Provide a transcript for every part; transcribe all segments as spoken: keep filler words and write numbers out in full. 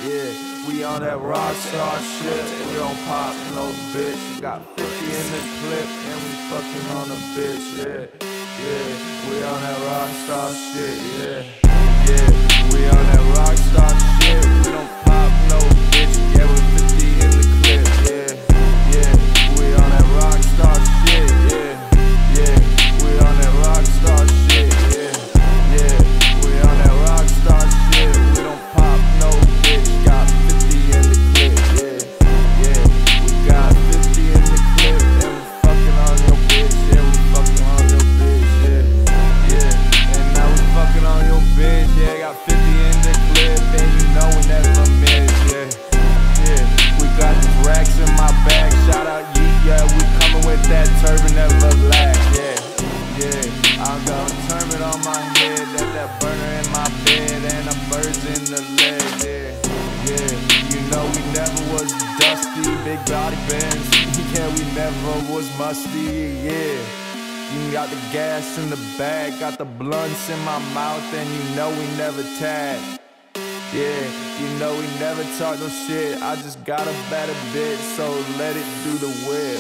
Yeah, we on that Rockstar shit. We don't pop no bitch. We got fifty in the clip and we fucking on a bitch. Yeah, yeah, we on that Rockstar shit. Yeah, yeah, we on that Rockstar shit. We don't pop no bitch. Yeah, we fifty in the clip. Yeah, yeah, we on that Rockstar shit. Yeah, yeah, we on that Rockstar shit. Yeah, yeah, we on that Rockstar shit. We don't pop no bitch. Got fifty in the clip. Yeah, yeah, we got fifty in the clip and we fucking on your bitch. Yeah, we fucking on your bitch. Yeah, yeah, and now we fucking on your bitch. Yeah, got fifty in the clip and you know we never miss. Yeah, yeah, we got these racks in my bag. Shout out Yeet, yeah, we coming with that turban, never lack. Yeah, yeah, I'm gonna turn it on my head. That that burner in my bed and the birds in the leg. Yeah, yeah, you know we never was dusty. Big body bands, yeah, we never was musty. Yeah, you got the gas in the bag, got the blunts in my mouth, and you know we never tag. Yeah, you know we never talk no shit. I just got a better bitch, so let it do the whip.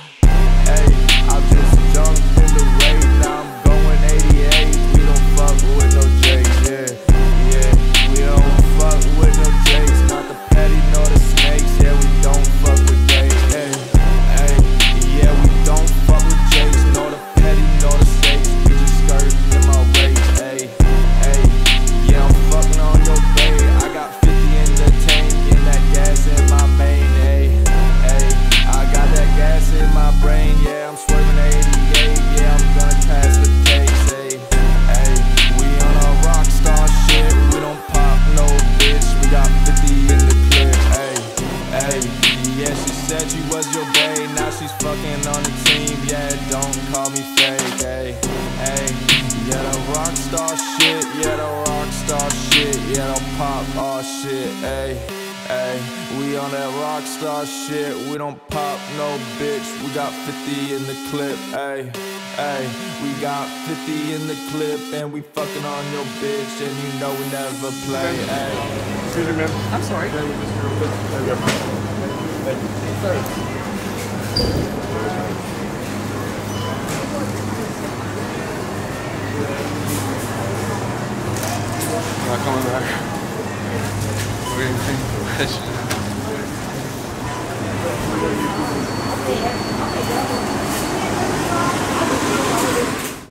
Hey, I just jumped in the raid, now I'm going eighty-eight. We don't fuck with no J's, yeah, yeah. We don't fuck with no J's, not the petty nor the snakes. Yeah, we don't fuck with J's, hey, hey. Yeah, we don't fuck with J's, nor the petty nor the snakes. We just skirt in my race, hey, hey. Yeah, I'm fucking on your babe. I got fifty in the tank and that gas in my main, hey, hey. I got that gas in my brain, yeah, I'm swerving eighty-eight, yeah, I'm gonna pass the taste, hey, hey. We on our Rockstar shit, we don't pop no bitch, we got fifty in the clip, hey, hey. Yeah, she said she was your babe, now she's fucking on the team, yeah, don't call me fake, hey, hey. Yeah, the Rockstar shit, yeah, the Rockstar shit, yeah, don't pop all shit, hey, hey. We on that Rockstar shit, we don't pop no bitch. We got fifty in the clip, hey, hey. We got fifty in the clip and we fucking on your bitch, and you know we never play, hey. Excuse me, ma'am. I'm sorry. Can I get this real quick? Thank you. Not coming back. We're getting